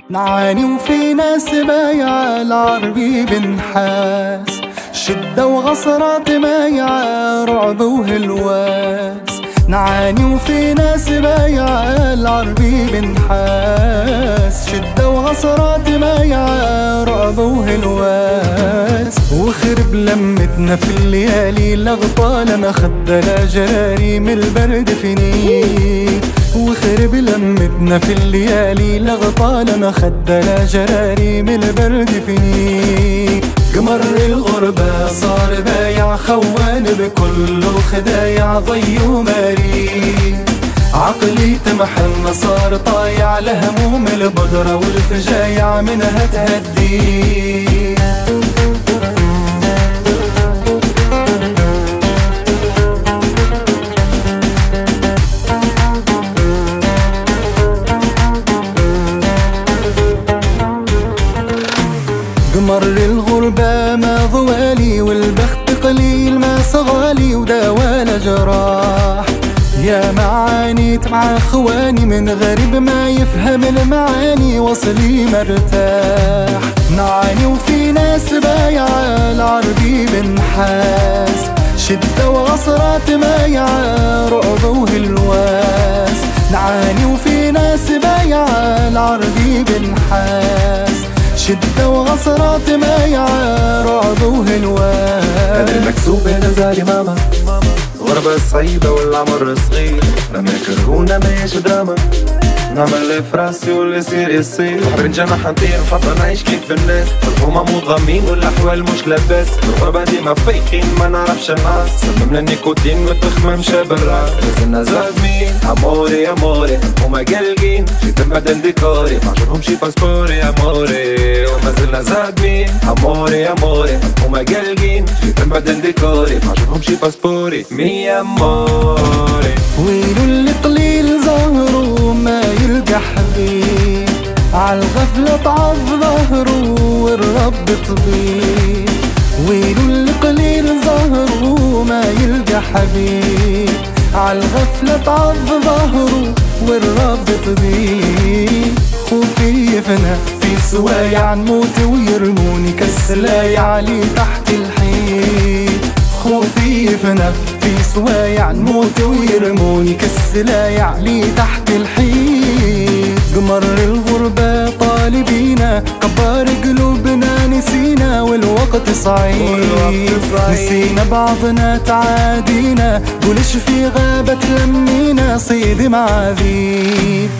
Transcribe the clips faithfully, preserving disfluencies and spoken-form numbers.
نعاني وفي ناس بايعة العربي بنحاس، شدة وغصرات مايعة رعب وهلواس. نعاني وفي ناس بايعة العربي بنحاس، شدة وغصرات مايعة رعب وهلواس. وخرب لمتنا في الليالي لغطالنا خدنا جراري من البرد فينيت. وخرب لمتنا في الليالي لغطالنا خدنا جراري من البرد فينيت. قمر الغربة صار بايع خوان بكله خدايع ضي وماري. عقلي تمحن صار طايع لهموم البدرة والفجايع منها تهدي. قمر الغربة ما ضوالي والبخت قليل ما صغالي وداوال جراح. يا معانيت مع خواني من غريب ما يفهم المعاني وصلي مرتاح. نعاني وفي ناس بايعة العربي بنحاس، شدة وغصرات مايعة رعب وهلواس. نعاني وفي ناس بايعة العربي بنحاس، شدة وغصرات مايعة رعب وهلواس. أنا المكسوب هنا زالي ماما، غربة صعيبة والعمر صغير. لما يكرهونا ما يش دراما، نعمل اللي في راسي واللي يصير يصير. بحر نجمع نطير نفضل نعيش كيف الناس، الهما مضامين والاحوال مش لاباس. الغربة ديما فايقين ما نعرفش الناس، سممنا النيكوتين والتخمام شاب الراس. لازلنا زادمين اموري اموري، هما قلقين جيت نبدل ديكوري. معجبهم شي باسبوري اموري، وما زلنا زادمين اموري اموري، هما قلقين جيت نبدل ديكوري. معجبهم شي باسبوري مي اموري. ويلو اللي قليل ظهره ما يلقى حبيب، عالغفلة طعض ظهره والرب طبيب. ويلو اللي قليل ظهره ما يلقى حبيب، عالغفلة طعض ظهره والرب طبيب. خوفي يفنى في سوايع نموت ويرموني كالسلايع لي تحت الحيط. خوفي يفنى في سوايع نموت ويرموني كالسلايع لي تحت الحيط. قمر الغربة طالبينا كبار قلوبنا نسينا والوقت صعيب. نسينا بعضنا تعادينا، قولش في غابة لمينا صيد معاذيب.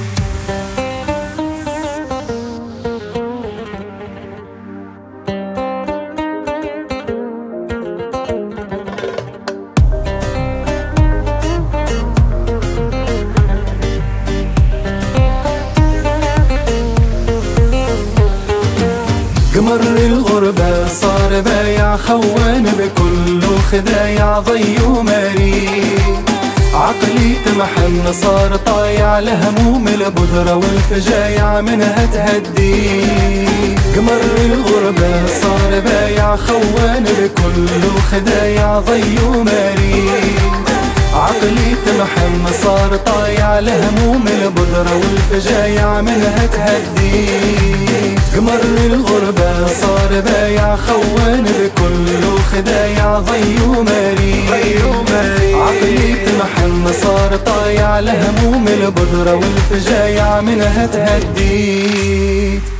قمر الغربة صار بايع خوان بكله خدايع ضي وماري. عقلي تمحن صار طايع لهموم البدرة والفجايع منها تهدي. قمر الغربة صار بايع خوان بكله خدايع ضي وماري. عقلي تمحن صار طايع لهموم البدرة والفجايع منها تهدي. قمر الغربة صار بايع خوان بكله خدايع ضي وماري. عقلي تمحن صار طايع لهموم البدرة والفجايع منها تهدي.